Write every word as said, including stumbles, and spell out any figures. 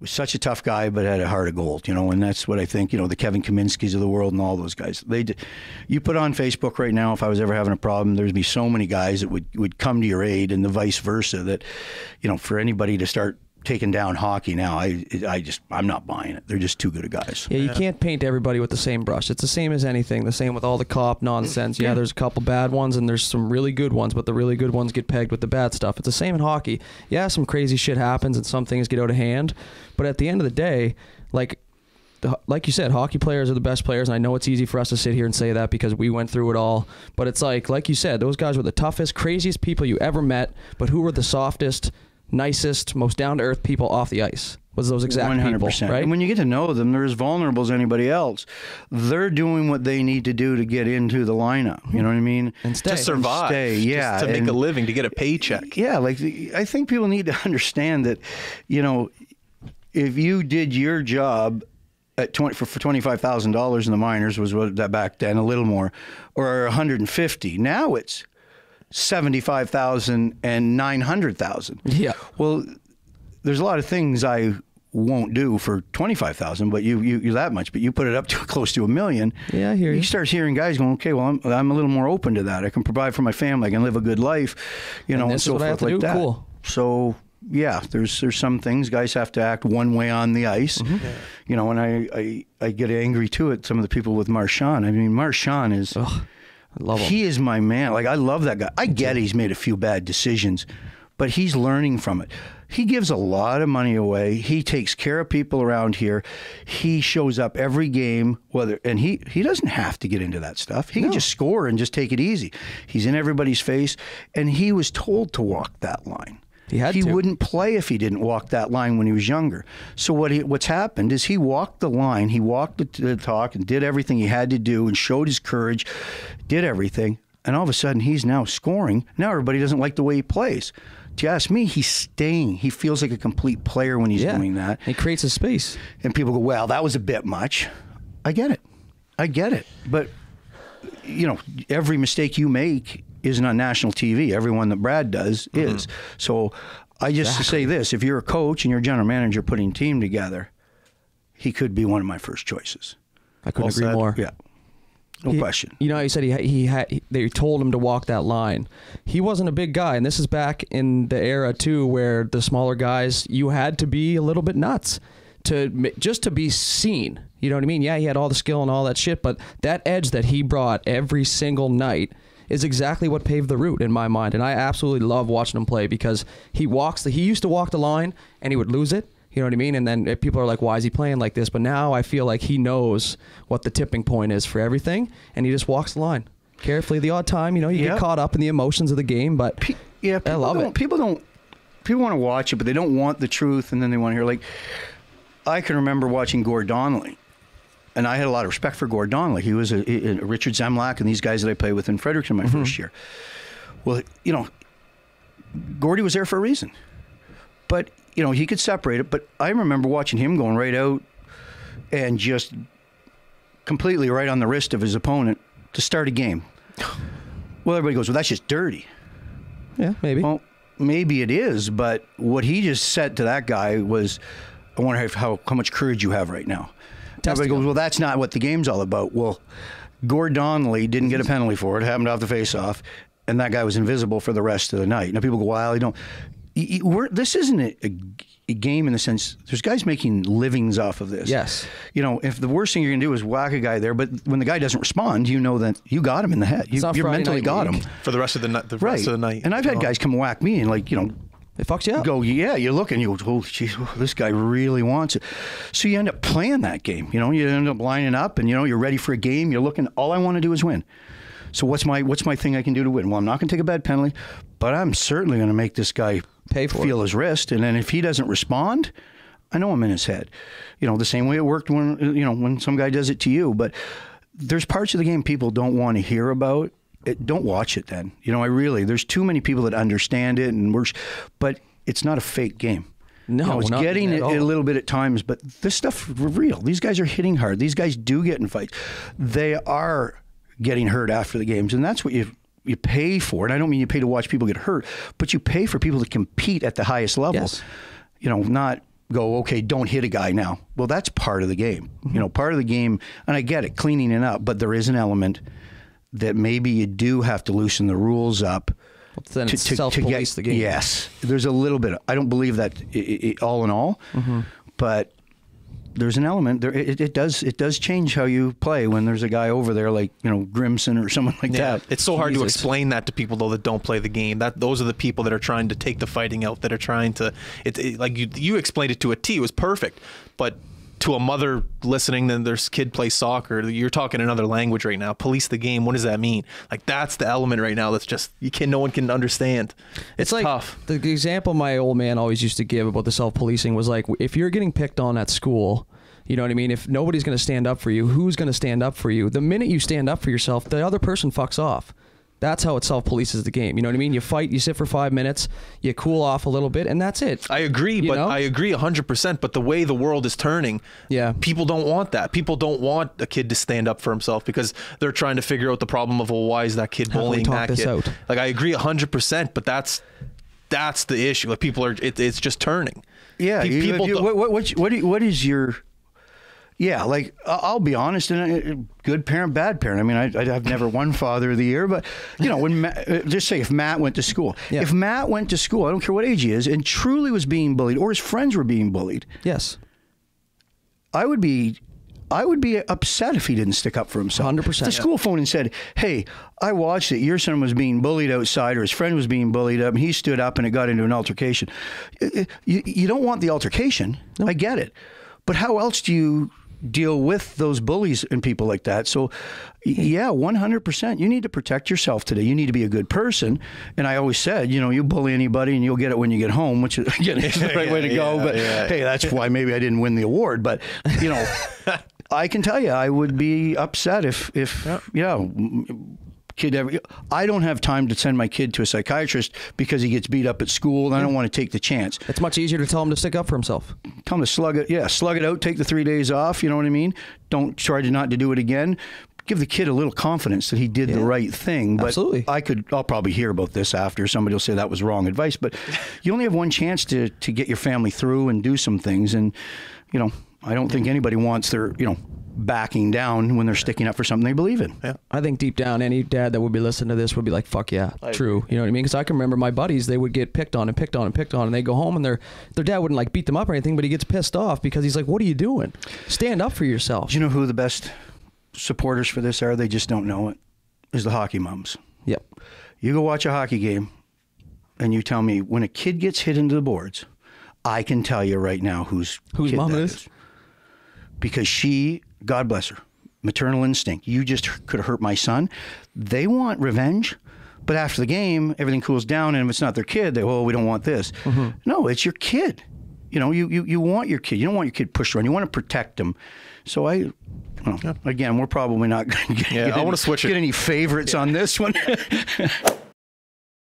was such a tough guy, but had a heart of gold, you know, and that's what I think, you know, the Kevin Kaminskis of the world and all those guys. They, did, you put on Facebook right now, if I was ever having a problem, there'd be so many guys that would, would come to your aid, and the vice versa, that, you know, for anybody to start taking down hockey now, I I just, I'm not buying it. They're just too good of guys. Yeah, you Yeah. can't paint everybody with the same brush. It's the same as anything. The same with all the cop nonsense. Yeah, there's a couple bad ones and there's some really good ones, but the really good ones get pegged with the bad stuff. It's the same in hockey. Yeah, some crazy shit happens and some things get out of hand, but at the end of the day, like the, like you said, hockey players are the best players, and I know it's easy for us to sit here and say that because we went through it all, but it's like, like you said, those guys were the toughest, craziest people you ever met, but who were the softest, nicest, most down-to-earth people off the ice? Was those exact one hundred percent. people, right? And when you get to know them, they're as vulnerable as anybody else. They're doing what they need to do to get into the lineup. You know what I mean? And stay. To survive, stay, yeah, just to make and- a living, to get a paycheck. Yeah, like I think people need to understand that, you know, if you did your job at twenty for, for twenty-five thousand dollars in the minors, was what that back then, a little more, or one hundred fifty. Now it's seventy-five thousand and nine hundred thousand. Yeah. Well, there's a lot of things I won't do for twenty-five thousand, but you, you you that much, but you put it up to close to a million. Yeah, I hear you. You start hearing guys going, okay, well, I'm I'm a little more open to that. I can provide for my family. I can live a good life, you know, And and, this is so what I have forth to like do? that. Cool. So yeah, there's there's some things guys have to act one way on the ice, Mm-hmm. you know, and I, I I get angry too at some of the people with Marchand. I mean, Marchand is. Ugh, I love him. He is my man. Like, I love that guy. I get he's made a few bad decisions, but he's learning from it. He gives a lot of money away. He takes care of people around here. He shows up every game, whether and he, he doesn't have to get into that stuff. He No. can just score and just take it easy. He's in everybody's face, and he was told to walk that line. He had he to. wouldn't play if he didn't walk that line when he was younger. So what he, what's happened is he walked the line, he walked the, the talk and did everything he had to do and showed his courage, did everything, and all of a sudden he's now scoring. Now everybody doesn't like the way he plays. To ask me, he's staying. He feels like a complete player when he's yeah. doing that. He creates a space. And people go, well, that was a bit much. I get it. I get it. But, you know, every mistake you make isn't on national T V. Everyone that Brad does Mm-hmm. is. So I just Exactly. say this, if you're a coach and you're a general manager putting a team together, he could be one of my first choices. I couldn't Well agree said. more. Yeah. No He- question. You know, how you said he he had he, they told him to walk that line. He wasn't a big guy, and this is back in the era too, where the smaller guys, you had to be a little bit nuts to ma- just to be seen. You know what I mean? Yeah, he had all the skill and all that shit, but that edge that he brought every single night is exactly what paved the route in my mind. And I absolutely love watching him play because he walks the he used to walk the line and he would lose it. You know what I mean? And then people are like, why is he playing like this? But now I feel like he knows what the tipping point is for everything, and he just walks the line carefully. The odd time, you know, you Yep. get caught up in the emotions of the game, but Pe- yeah, people love don't, it. People don't. People want to watch it, but they don't want the truth, and then they want to hear. Like, I can remember watching Gord Donnelly, and I had a lot of respect for Gord Donnelly. He was a, a, a Richard Zemlak and these guys that I played with in Fredericton my Mm-hmm. first year. Well, you know, Gordy was there for a reason, but you know he could separate it. But I remember watching him going right out and just completely right on the wrist of his opponent to start a game. Well, everybody goes, well, that's just dirty. yeah, maybe. Well, maybe it is, but what he just said to that guy was, I wonder if, how, how much courage you have right now. Everybody goes, well, that's not what the game's all about. Well, Gord Donnelly didn't get a penalty for it, happened off the face-off, and that guy was invisible for the rest of the night. Now, people go, well, you don't. y- y- We're, this isn't a, a, a game in the sense, there's guys making livings off of this. Yes. You know, if the worst thing you're going to do is whack a guy there, but when the guy doesn't respond, you know that you got him in the head. You, It's not you Friday mentally night got league. him. For the rest of the night. The Right. rest of the night. And I've had Oh. guys come whack me and, like, you know, It fucks you up. go, yeah, you look and you go, oh, geez, oh, this guy really wants it. So you end up playing that game. You know, you end up lining up and, you know, you're ready for a game. You're looking, all I want to do is win. So what's my what's my thing I can do to win? Well, I'm not going to take a bad penalty, but I'm certainly going to make this guy Pay for feel his wrist. And then if he doesn't respond, I know I'm in his head. You know, the same way it worked when, you know, when some guy does it to you. But there's parts of the game people don't want to hear about. It, don't watch it then. You know, I really, there's too many people that understand it and we're, but it's not a fake game. No, You know, it's not getting at it all. a little bit at times, but this stuff is real. These guys are hitting hard. These guys do get in fights. They are getting hurt after the games, and that's what you you pay for. And I don't mean you pay to watch people get hurt, but you pay for people to compete at the highest level. Yes. You know, not go, okay, don't hit a guy now. Well, that's part of the game. Mm-hmm. You know, part of the game, and I get it, cleaning it up, but there is an element that maybe you do have to loosen the rules up. Well, then to, it's to, self-police to get, the game. Yes. There's a little bit. Of, I don't believe that it, it, all in all, mm-hmm. but there's an element there. It, it does. It does change how you play when there's a guy over there like, you know, Grimson or someone like yeah. that. It's so hard Jesus. to explain that to people though that don't play the game. That those are the people that are trying to take the fighting out. That are trying to. It, it like you. You explained it to a T. It was perfect, but to a mother listening, then their kid plays soccer. You're talking another language right now. Police the game. What does that mean? Like that's the element right now. That's just you can. No one can understand. It's, it's like tough. The example my old man always used to give about the self-policing was like, if you're getting picked on at school, you know what I mean? If nobody's going to stand up for you, who's going to stand up for you? The minute you stand up for yourself, the other person fucks off. That's how it self-polices the game. You know what I mean? You fight, you sit for five minutes, you cool off a little bit, and that's it. I agree, you but know? I agree one hundred percent. But the way the world is turning, yeah. people don't want that. People don't want a kid to stand up for himself because they're trying to figure out the problem of, well, why is that kid bullying that kid? Out? Like, I agree one hundred percent, but that's that's the issue. Like, people are, it, it's just turning. Yeah. Pe- you, people you, what, what, what, what, what is your... Yeah, like I'll be honest, and good parent, bad parent. I mean, I, I've never won Father of the Year, but you know, when Matt, just say if Matt went to school, yeah. if Matt went to school, I don't care what age he is, and truly was being bullied, or his friends were being bullied. Yes, I would be, I would be upset if he didn't stick up for himself. one hundred percent. If the school phoned and said, "Hey, I watched it. Your son was being bullied outside, or his friend was being bullied up, and he stood up, and it got into an altercation." You, you don't want the altercation. No. I get it, but how else do you deal with those bullies and people like that? So yeah, one hundred percent. You need to protect yourself today. You need to be a good person. And I always said, you know, you bully anybody and you'll get it when you get home, which again is the right way to go. Yeah, but yeah. hey, that's why maybe I didn't win the award. But, you know, I can tell you, I would be upset if, if yeah, yeah kid ever. I don't have time to send my kid to a psychiatrist because he gets beat up at school, and I don't want to take the chance. It's much easier to tell him to stick up for himself. Tell him to slug it. Yeah, slug it out. Take the three days off. You know what I mean? Don't try to not to do it again. Give the kid a little confidence that he did yeah. the right thing. But absolutely. I could. I'll probably hear about this after. Somebody will say that was wrong advice. But you only have one chance to to get your family through and do some things. And you know, I don't think anybody wants their you know. backing down when they're sticking up for something they believe in. Yeah. I think deep down, any dad that would be listening to this would be like, fuck yeah, I true. Agree. You know what I mean? Because I can remember my buddies, they would get picked on and picked on and picked on, and they go home and their their dad wouldn't like beat them up or anything, but he gets pissed off because he's like, what are you doing? Stand up for yourself. Do you know who the best supporters for this are? They just don't know it. Is the hockey moms. Yep. You go watch a hockey game and you tell me when a kid gets hit into the boards, I can tell you right now who's whose mom it is. is. Because she, God bless her, maternal instinct. You just could have hurt my son. They want revenge, but after the game, everything cools down, and if it's not their kid, they, oh, we don't want this. Mm-hmm. No, it's your kid. You know, you, you, you want your kid. You don't want your kid pushed around. You want to protect them. So I, well, yeah. again, we're probably not going to get, yeah, get, I any, want to switch get it. any favorites yeah. on this one.